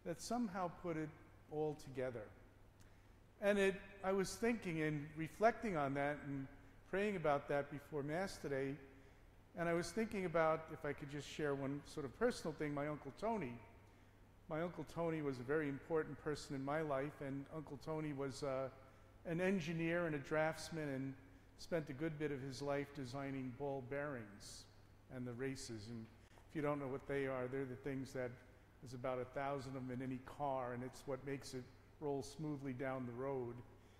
that somehow put it all together. And I was thinking and reflecting on that and praying about that before Mass today, and I was thinking about, if I could just share one sort of personal thing, my Uncle Tony. My Uncle Tony was a very important person in my life, and Uncle Tony was an engineer and a draftsman and spent a good bit of his life designing ball bearings and the races. And if you don't know what they are, they're the things that there's about 1,000 of them in any car, and it's what makes it roll smoothly down the road.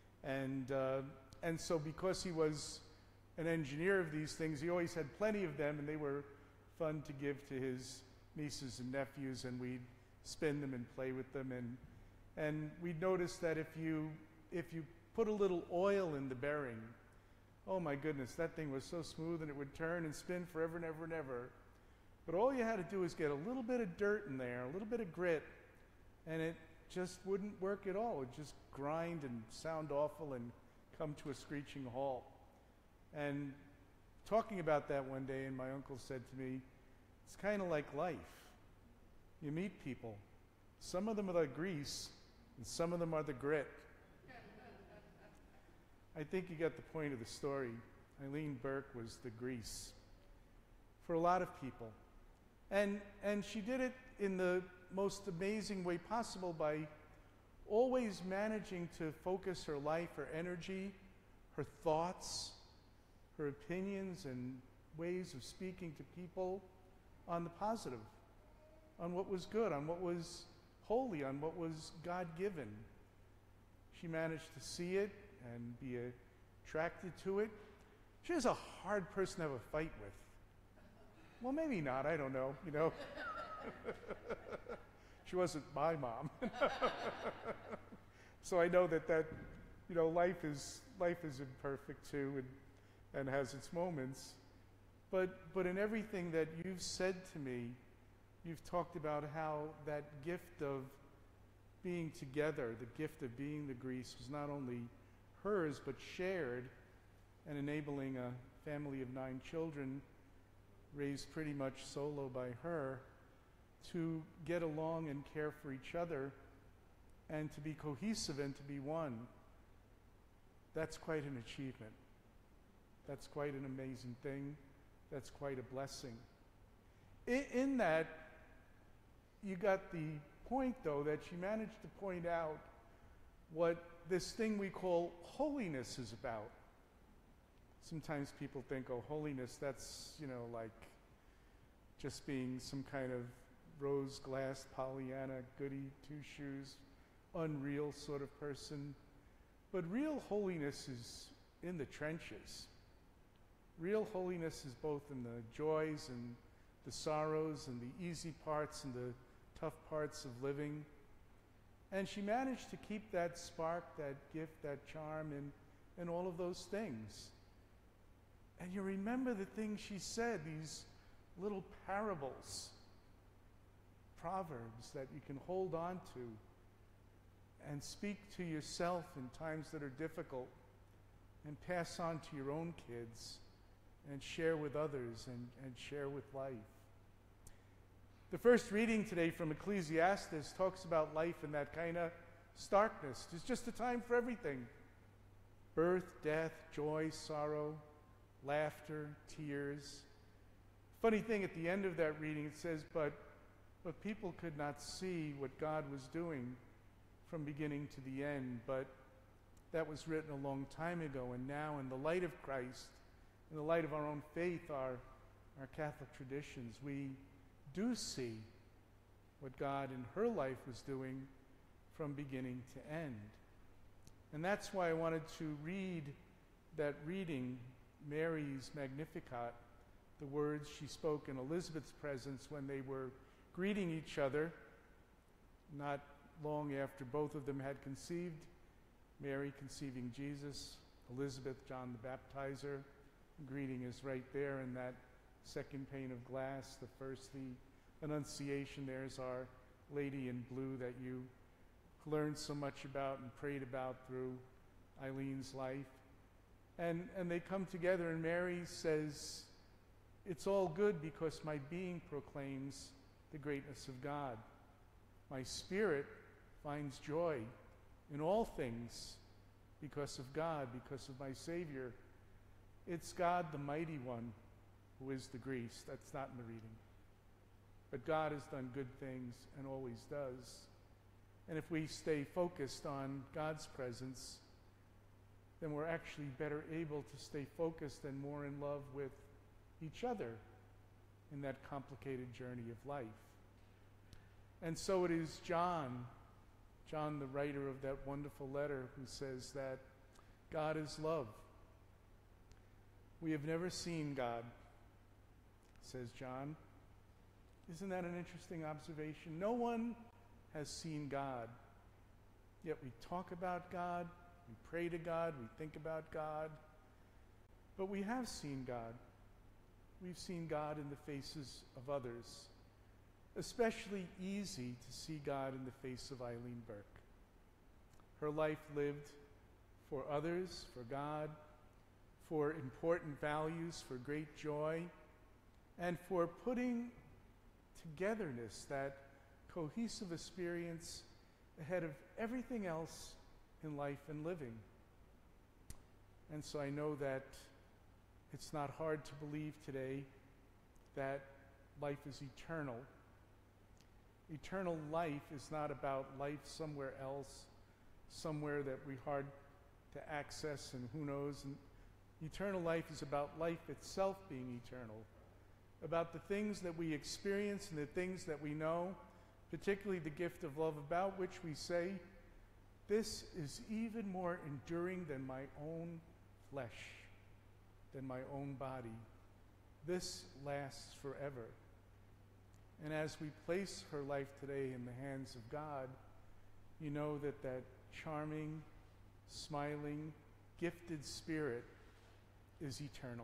And so because he was an engineer of these things, he always had plenty of them, and they were fun to give to his nieces and nephews, and we'd spin them and play with them. And we'd notice that if you put a little oil in the bearing, oh my goodness, that thing was so smooth, and it would turn and spin forever and ever and ever. But all you had to do was get a little bit of dirt in there, a little bit of grit, and it just wouldn't work at all. It would just grind and sound awful and come to a screeching halt. And talking about that one day, and my uncle said to me, it's kind of like life. You meet people. Some of them are the grease, and some of them are the grit. I think you got the point of the story. Eileen Burke was the grease for a lot of people. And she did it in the most amazing way possible by always managing to focus her life, her energy, her thoughts, her opinions and ways of speaking to people on the positive, on what was good, on what was holy, on what was God-given. She managed to see it and be attracted to it. She was a hard person to have a fight with. Well, maybe not, I don't know, you know. She wasn't my mom. So I know that you know, life is imperfect too, and has its moments. But in everything that you've said to me, you've talked about how that gift of being together, the gift of being the grease, was not only hers, but shared, and enabling a family of 9 children, raised pretty much solo by her, to get along and care for each other, and to be cohesive and to be one. That's quite an achievement. That's quite an amazing thing. That's quite a blessing. In that, you got the point, though, that she managed to point out what this thing we call holiness is about. Sometimes people think, oh, holiness, that's, you know, like just being some kind of rose-glass, Pollyanna, goody two-shoes, unreal sort of person. But real holiness is in the trenches. Real holiness is both in the joys and the sorrows and the easy parts and the tough parts of living. And she managed to keep that spark, that gift, that charm in all of those things. And you remember the things she said, these little parables, proverbs that you can hold on to and speak to yourself in times that are difficult, and pass on to your own kids and share with others and share with life. The first reading today from Ecclesiastes talks about life in that kind of starkness. It's just a time for everything. Birth, death, joy, sorrow, laughter, tears. Funny thing, at the end of that reading it says, but people could not see what God was doing from beginning to the end, but that was written a long time ago, and now in the light of Christ, in the light of our own faith, our Catholic traditions, we do see what God in her life was doing from beginning to end. And that's why I wanted to read that reading, Mary's Magnificat, the words she spoke in Elizabeth's presence when they were greeting each other, not long after both of them had conceived, Mary conceiving Jesus, Elizabeth, John the Baptizer. Greeting is right there in that second pane of glass. The first, the Annunciation, there's Our Lady in Blue that you learned so much about and prayed about through Eileen's life. And they come together, and Mary says, it's all good because my being proclaims the greatness of God. My spirit finds joy in all things because of God, because of my Savior. It's God, the mighty one, who is the grease. That's not in the reading. But God has done good things and always does. And if we stay focused on God's presence, then we're actually better able to stay focused and more in love with each other in that complicated journey of life. And so it is John, the writer of that wonderful letter, who says that God is love. We have never seen God, says John. Isn't that an interesting observation? No one has seen God, yet we talk about God, we pray to God, we think about God, but we have seen God. We've seen God in the faces of others. Especially easy to see God in the face of Eileen Burke. Her life lived for others, for God, for important values, for great joy, and for putting togetherness, that cohesive experience, ahead of everything else in life and living. And so I know that it's not hard to believe today that life is eternal. Eternal life is not about life somewhere else, somewhere that we're hard to access and who knows. And eternal life is about life itself being eternal, about the things that we experience and the things that we know, particularly the gift of love, about which we say, this is even more enduring than my own flesh, than my own body. This lasts forever. And as we place her life today in the hands of God, you know that that charming, smiling, gifted spirit is eternal.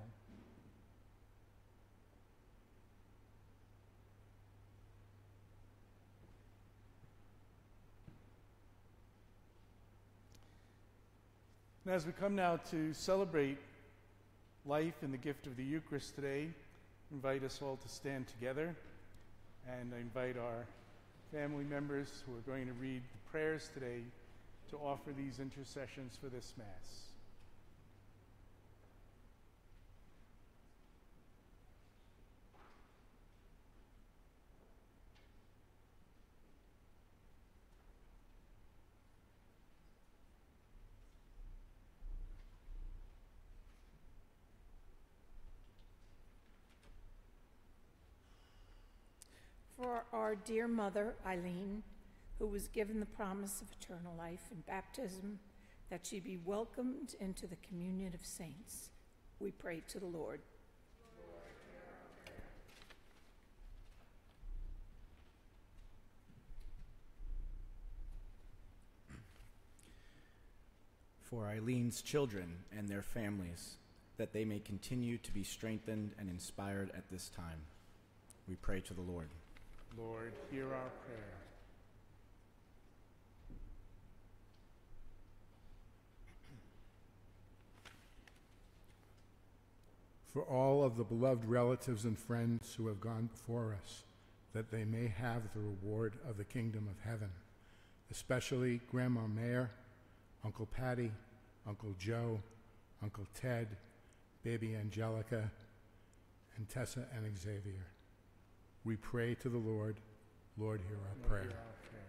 And as we come now to celebrate life and the gift of the Eucharist today, I invite us all to stand together. And I invite our family members who are going to read the prayers today to offer these intercessions for this Mass. For our dear mother, Eileen, who was given the promise of eternal life in baptism, that she be welcomed into the communion of saints, we pray to the Lord. For Eileen's children and their families, that they may continue to be strengthened and inspired at this time, we pray to the Lord. Lord, hear our prayer. For all of the beloved relatives and friends who have gone before us, that they may have the reward of the kingdom of heaven, especially Grandma Mayer, Uncle Patty, Uncle Joe, Uncle Ted, baby Angelica, and Tessa and Xavier. We pray to the Lord. Lord, hear our prayer. Hear our prayer.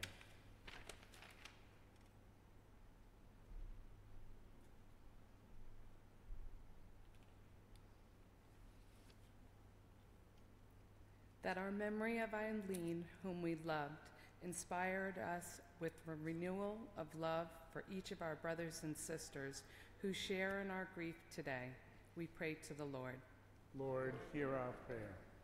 That our memory of Eileen, whom we loved, inspired us with a renewal of love for each of our brothers and sisters who share in our grief today, we pray to the Lord. Lord, hear our prayer.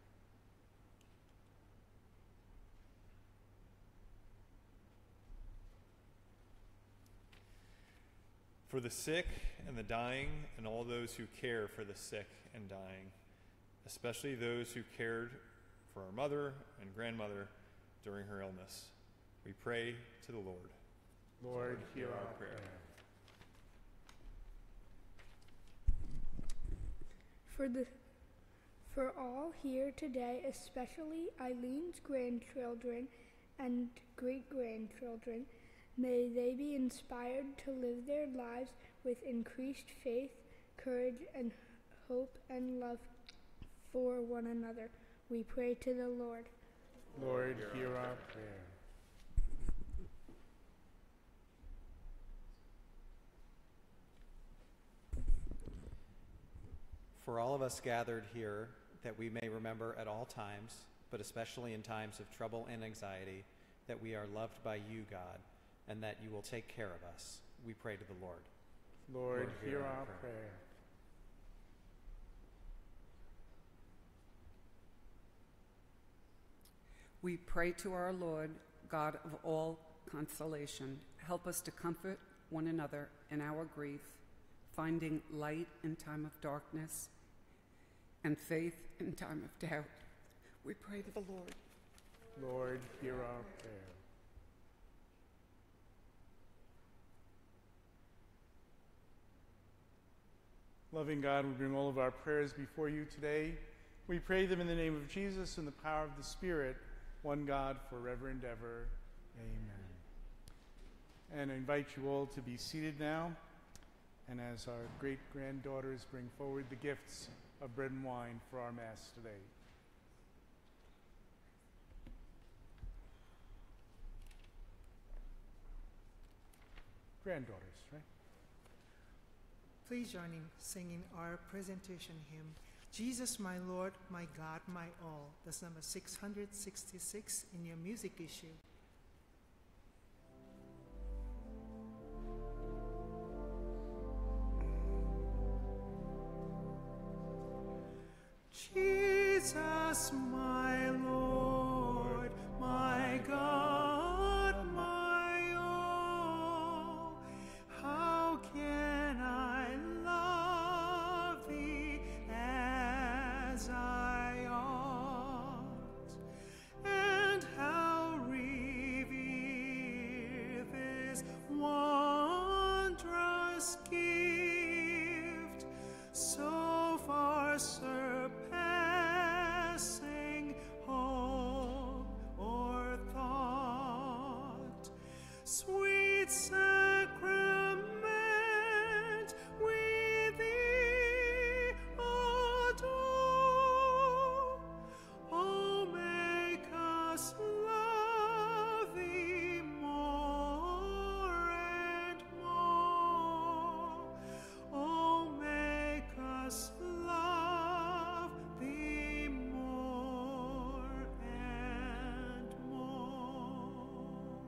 For the sick and the dying and all those who care for the sick and dying, especially those who cared for our mother and grandmother during her illness, we pray to the Lord. Lord, hear our prayer. For all here today, especially Eileen's grandchildren and great-grandchildren. May they be inspired to live their lives with increased faith, courage, and hope and love for one another. We pray to the Lord. Lord, hear our prayer. For all of us gathered here, that we may remember at all times, but especially in times of trouble and anxiety, that we are loved by you, God, and that you will take care of us. We pray to the Lord. Lord, hear our prayer. We pray to our Lord, God of all consolation. Help us to comfort one another in our grief, finding light in time of darkness and faith in time of doubt. We pray to the Lord. Lord, hear our prayer. Loving God, we bring all of our prayers before you today. We pray them in the name of Jesus and the power of the Spirit, one God, forever and ever. Amen. And I invite you all to be seated now. And as our great-granddaughters bring forward the gifts of bread and wine for our Mass today. Granddaughters, right? Please join in singing our presentation hymn, Jesus, my Lord, my God, my all. That's number 666 in your music issue. Jesus, my Lord, my God, my all, how can I love thee as I ought, and how revere this wondrous gift, so far surpassing hope or thought. Sweet sacrament, we thee adore. Oh, make us love thee more and more. Oh, make us love thee more and more.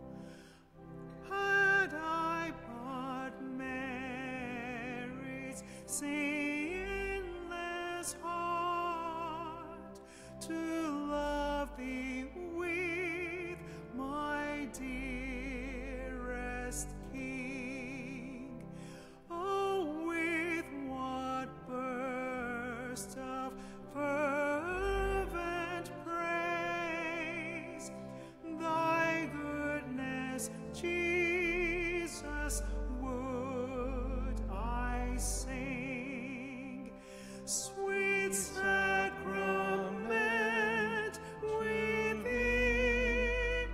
Had I but Mary's sinless heart to love thee with, my dearest King, oh, with what burst of fervent praise thy goodness, Jesus, would I sing. Sweet sacrament, we thee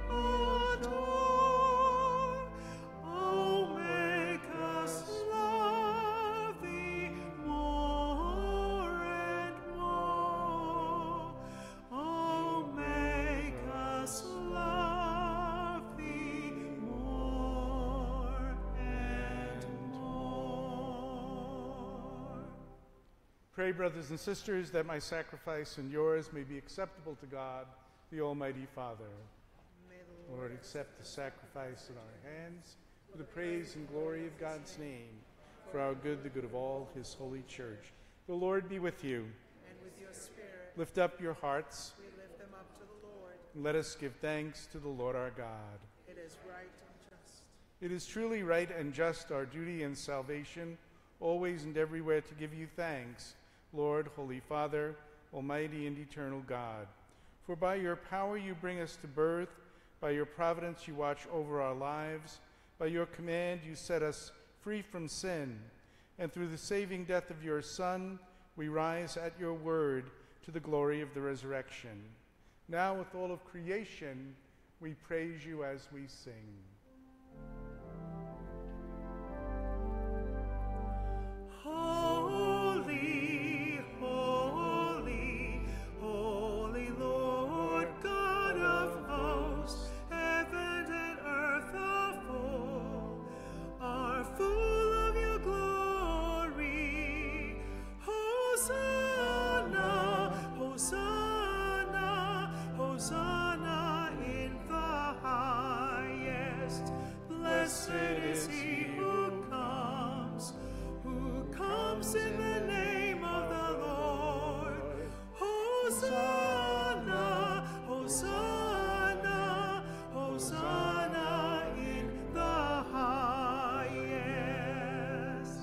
adore. Oh, make us love thee more and more. Oh, make us love thee more and more. Pray, brothers and sisters, that my sacrifice and yours may be acceptable to God, the Almighty Father. Lord, accept the sacrifice in our hands for the praise and glory of God's name, for our good, the good of all his holy church. The Lord be with you. And with your spirit, Lift up your hearts, we lift them up to the Lord. and let us give thanks to the Lord our God. It is right and just. It is truly right and just, our duty and salvation, always and everywhere to give you thanks, Lord, Holy Father, Almighty and eternal God. For by your power you bring us to birth, by your providence you watch over our lives, by your command you set us free from sin, and through the saving death of your Son, we rise at your word to the glory of the resurrection. Now with all of creation, We praise you as we sing. Holy, holy, holy Lord God of hosts, heaven and earth are full of your glory. Hosanna, Hosanna, Hosanna in the highest. Blessed is he who comes in the name of the Lord. Hosanna, Hosanna, Hosanna in the highest.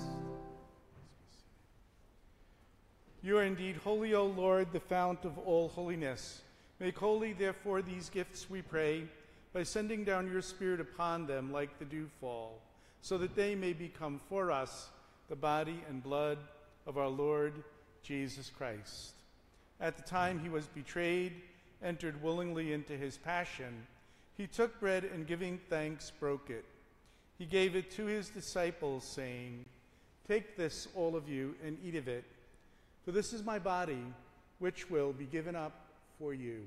You are indeed holy, O Lord, the fount of all holiness. Make holy, therefore, these gifts, we pray, by sending down your Spirit upon them like the dewfall, so that they may become for us the body and blood of our Lord Jesus Christ. At the time he was betrayed, entered willingly into his passion, he took bread and giving thanks, broke it. He gave it to his disciples, saying, "Take this, all of you, and eat of it, for this is my body, which will be given up for you."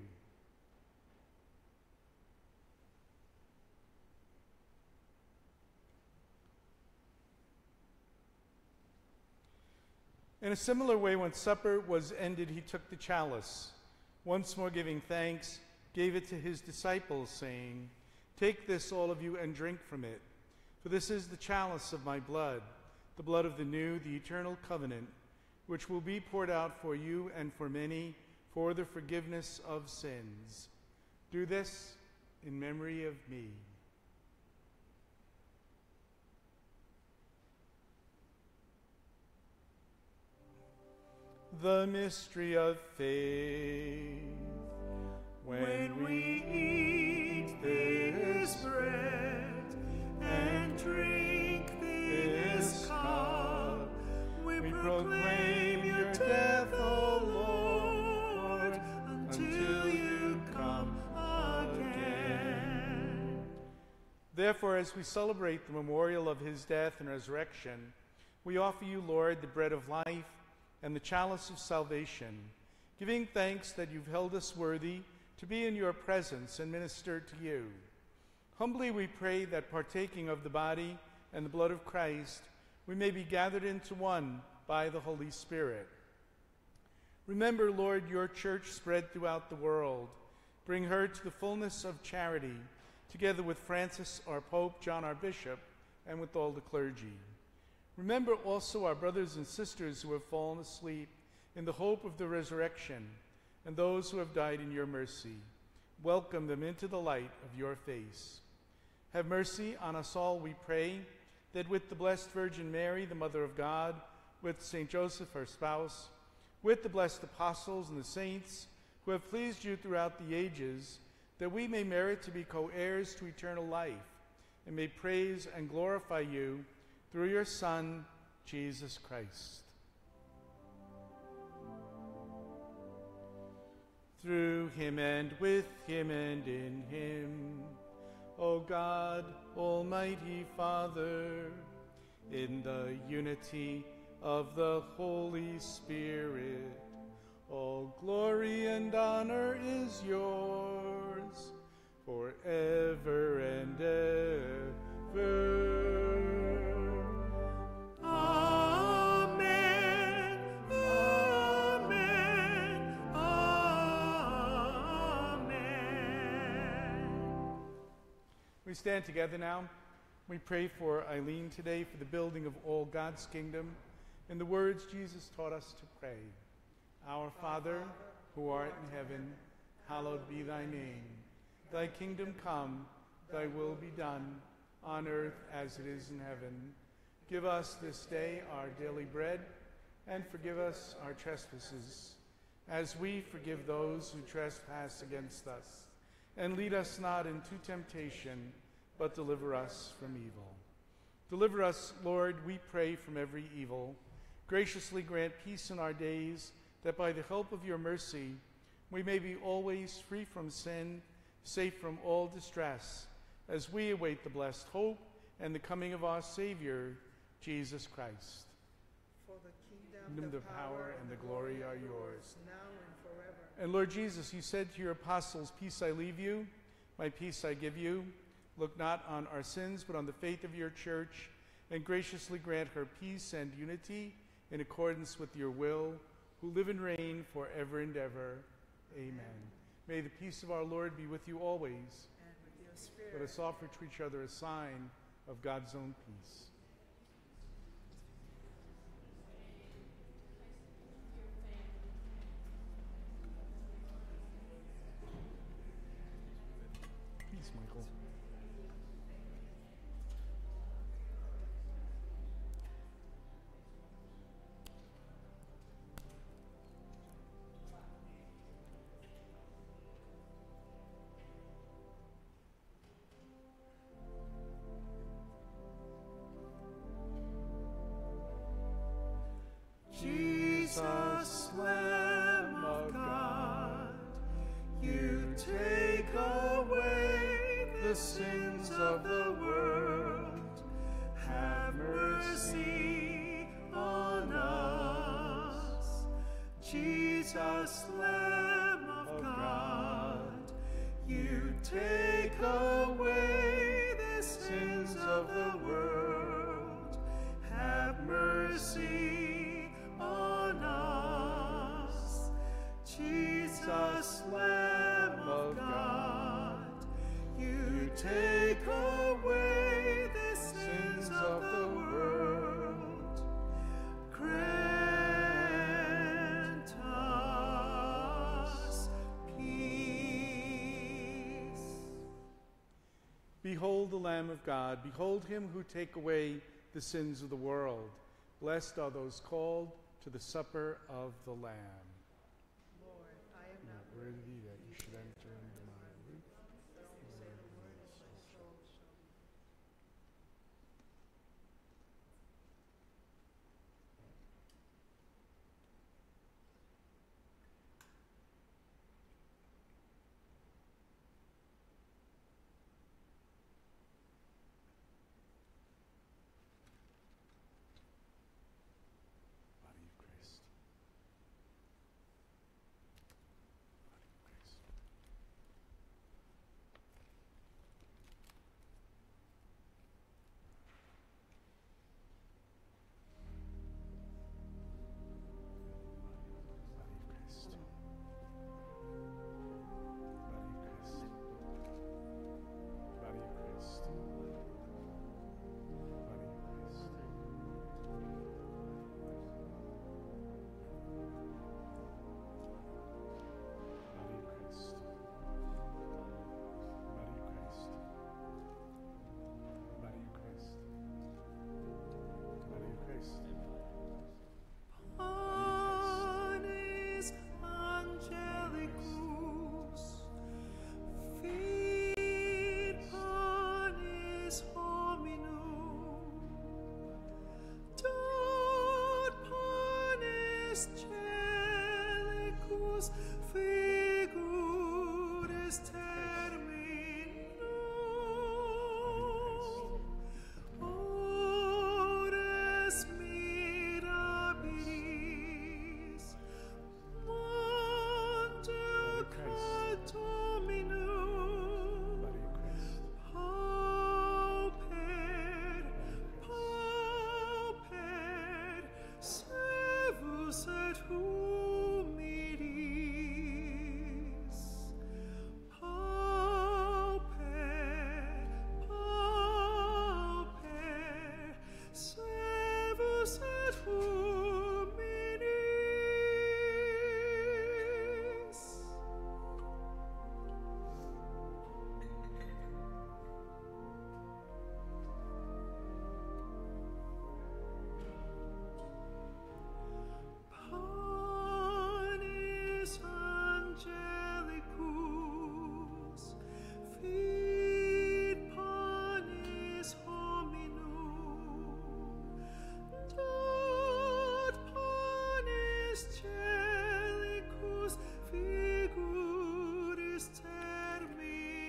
In a similar way, when supper was ended, he took the chalice. Once more giving thanks, gave it to his disciples, saying, "Take this, all of you, and drink from it. For this is the chalice of my blood, the blood of the new, the eternal covenant, which will be poured out for you and for many for the forgiveness of sins. Do this in memory of me." The mystery of faith. When we eat this bread and drink this cup, we proclaim your death, O Lord, until you come again. Therefore, as we celebrate the memorial of his death and resurrection, we offer you, Lord, the bread of life and the chalice of salvation, giving thanks that you've held us worthy to be in your presence and minister to you. Humbly we pray that, partaking of the body and the blood of Christ, we may be gathered into one by the Holy Spirit. Remember, Lord, your church spread throughout the world. Bring her to the fullness of charity, together with Francis, our Pope, John, our Bishop, and with all the clergy. Remember also our brothers and sisters who have fallen asleep in the hope of the resurrection, and those who have died in your mercy. Welcome them into the light of your face. Have mercy on us all, we pray, that with the Blessed Virgin Mary, the Mother of God, with St. Joseph, her spouse, with the blessed apostles and the saints who have pleased you throughout the ages, that we may merit to be co-heirs to eternal life, and may praise and glorify you through your Son, Jesus Christ. Through him and with him and in him, O God, Almighty Father, in the unity of the Holy Spirit, all glory and honor is yours forever and ever. Amen. Amen. Amen. We stand together now. We pray for Eileen today, for the building of all God's kingdom, in the words Jesus taught us to pray. Our Father, who art in heaven, hallowed be thy name. Thy kingdom come, thy will be done, on earth as it is in heaven. Give us this day our daily bread, and forgive us our trespasses, as we forgive those who trespass against us. And lead us not into temptation, but deliver us from evil. Deliver us, Lord, we pray, from every evil. Graciously grant peace in our days, that by the help of your mercy we may be always free from sin, safe from all distress, as we await the blessed hope and the coming of our Savior, Jesus Christ. For the kingdom, The power, and the glory are yours. now and forever. And Lord Jesus, you said to your apostles, "Peace I leave you, my peace I give you. Look not on our sins, but on the faith of your church, and graciously grant her peace and unity in accordance with your will, who live and reign forever and ever. Amen. May the peace of our Lord be with you always. And with your spirit. Let us offer to each other a sign of God's own peace. Peace, Michael. Jesus, Lamb of God, you take away the sins of the world. Have mercy on us. Jesus, Lamb of God, you take away the sins of the world. Have mercy on us. Jesus, Lamb of God, you take away the sins of the world. Grant us peace. Behold the Lamb of God. Behold him who take away the sins of the world. Blessed are those called to the supper of the Lamb. Lord, I am not Worthy that you should enter into my roof. but only say the word, and my soul shall be. Body of Christ. Body of Christ. Body of Christ. Body of Christ. Body of Christ. Body of Christ. Body of Christ. Body of Christ. Body of Christ. Body of Christ. Panis angelicus, fit panis hominum, tot panis celicus figuris terminum, ores mirabilis, Monte Dominum, Body of Christ. pauper, pauper, servus et humidis, pauper, pauper, servus et humidis. Panis angelicus, fit panis hominum, tot panis celicus figuris terminum.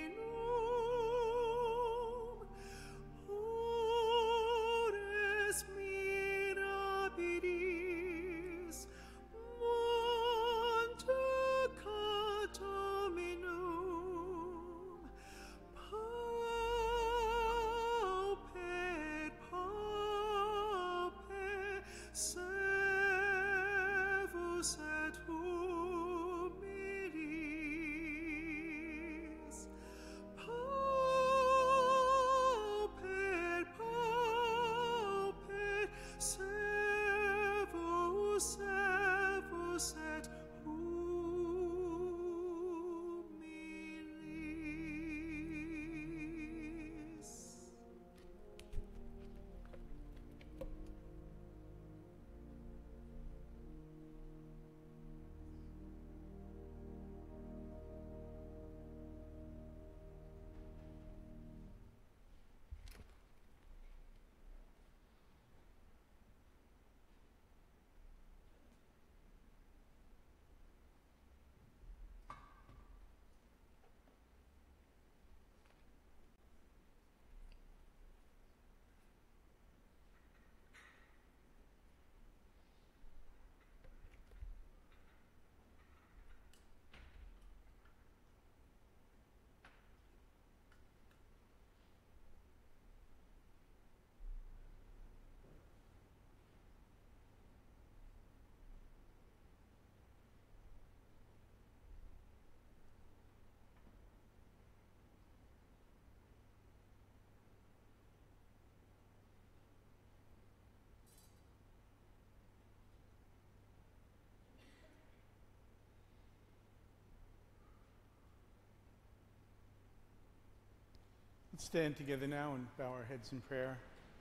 Let's stand together now and bow our heads in prayer.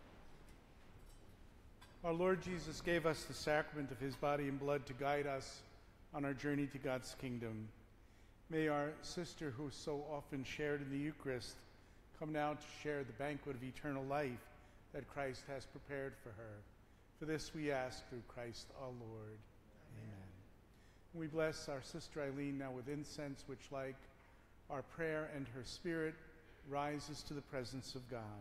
Our Lord Jesus gave us the sacrament of his body and blood to guide us on our journey to God's kingdom. May our sister, who so often shared in the Eucharist, come now to share the banquet of eternal life that Christ has prepared for her. For this we ask through Christ our Lord. Amen. We bless our sister Eileen now with incense, which, like our prayer and her spirit, rises to the presence of God.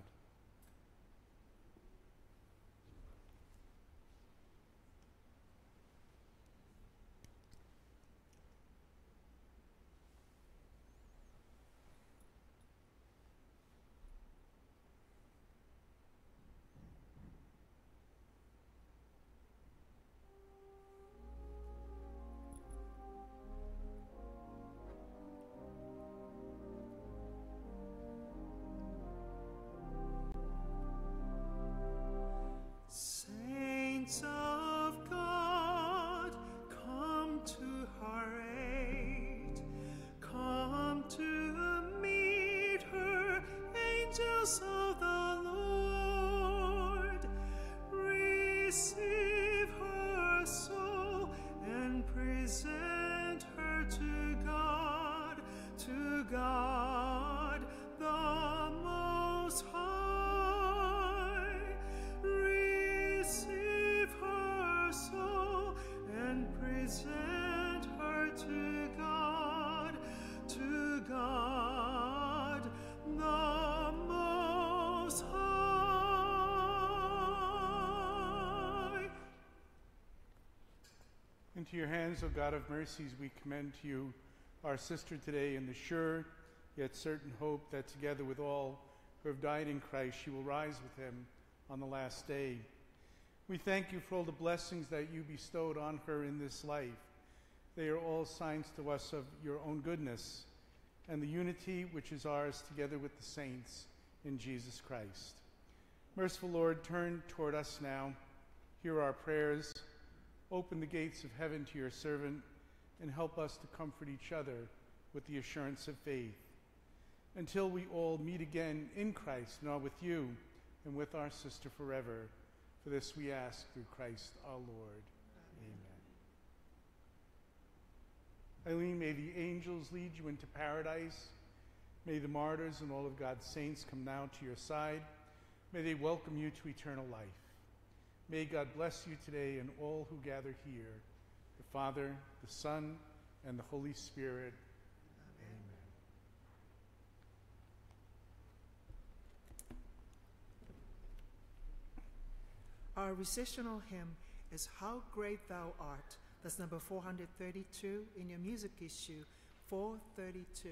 Saints of God, come to her aid. Come to meet her, angels of the Lord. Receive her soul and present her to God the Most High. Receive her soul and present her to God the Most High. Into your hands, O God of mercies, we commend to you our sister today in the sure yet certain hope that together with all who have died in Christ, she will rise with him on the last day. We thank you for all the blessings that you bestowed on her in this life. They are all signs to us of your own goodness and the unity which is ours together with the saints in Jesus Christ. Merciful Lord, turn toward us now. Hear our prayers. Open the gates of heaven to your servant and help us to comfort each other with the assurance of faith. Until we all meet again in Christ and are with you and with our sister forever. For this we ask through Christ our Lord. Amen. Eileen, may the angels lead you into paradise. May the martyrs and all of God's saints come now to your side. May they welcome you to eternal life. May God bless you today and all who gather here, the Father, the Son, and the Holy Spirit. Our recessional hymn is How Great Thou Art. That's number 432 in your music issue, 432.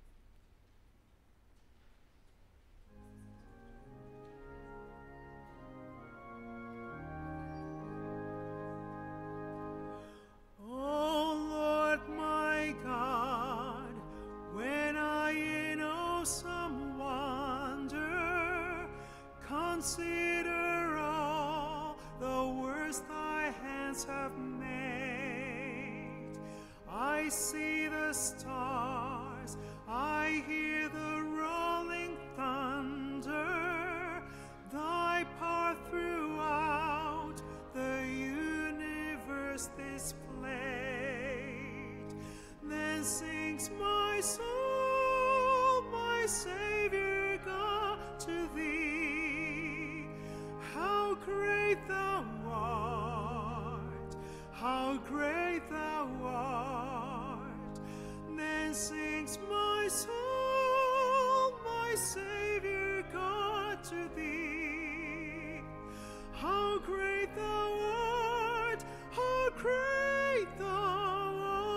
Oh Lord my God, when I in awesome wonder consider all the works thy hands have made, I see the stars, I hear the rolling thunder, thy power throughout the universe displayed. Then sings my soul, my Savior God, to thee. How great thou art, how great thou art. Then sings my soul, my Savior God, to thee. How great thou art, how great thou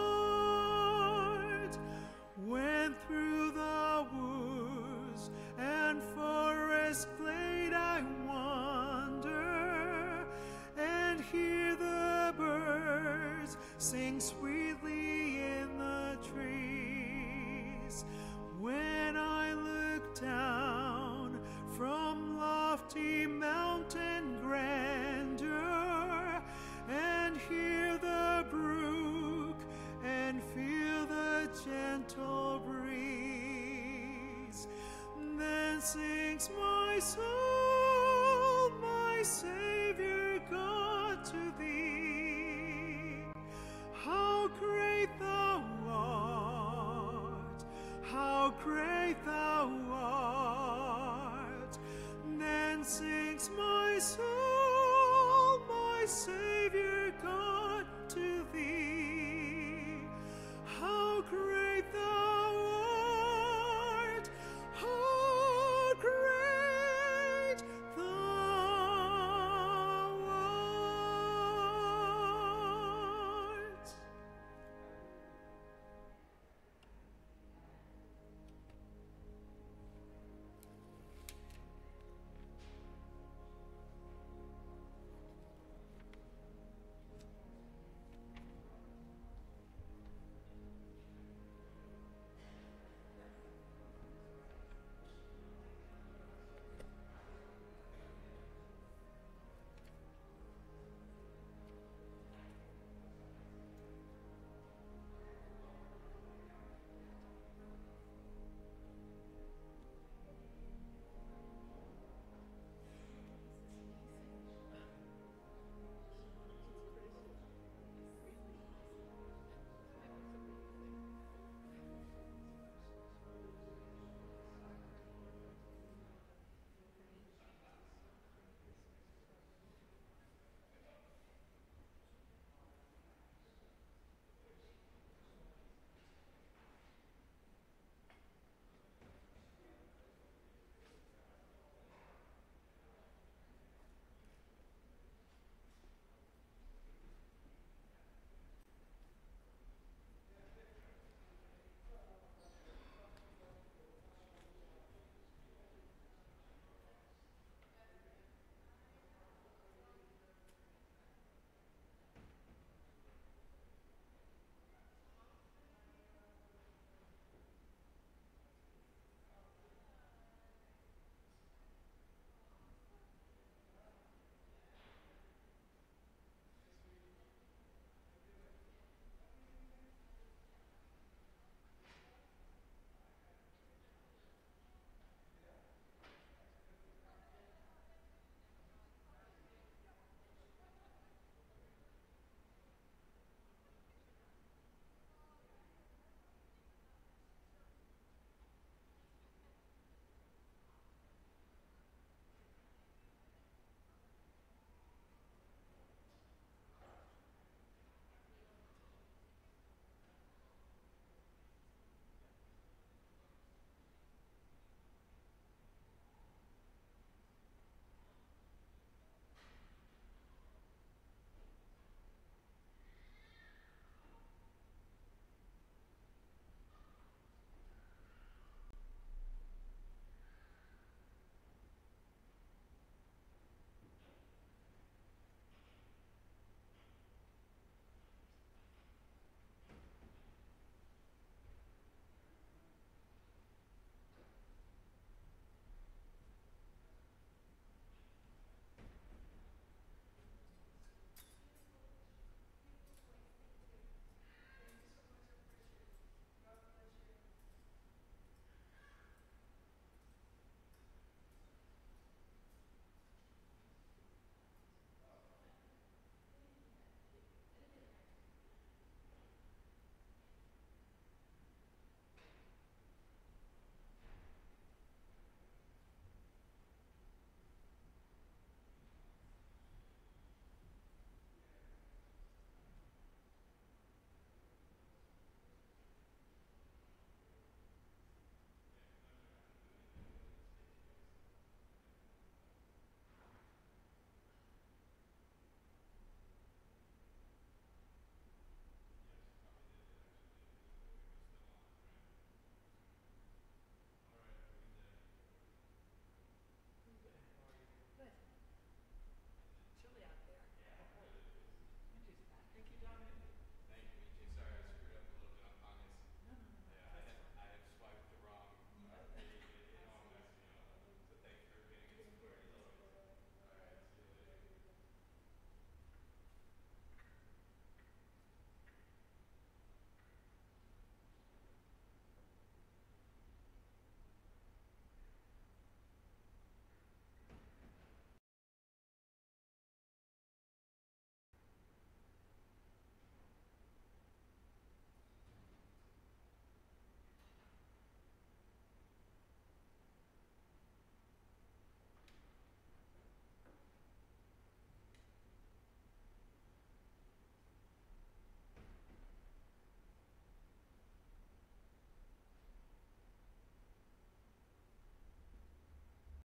art. When through the woods and forest glade I wander and hear the birds sing sweetly in the trees, when I look down from lofty mountain grandeur and hear the brook and feel the gentle breeze, then sings my soul, my Savior God, to thee. How great thou art, how great thou art. Then sings my soul, my Savior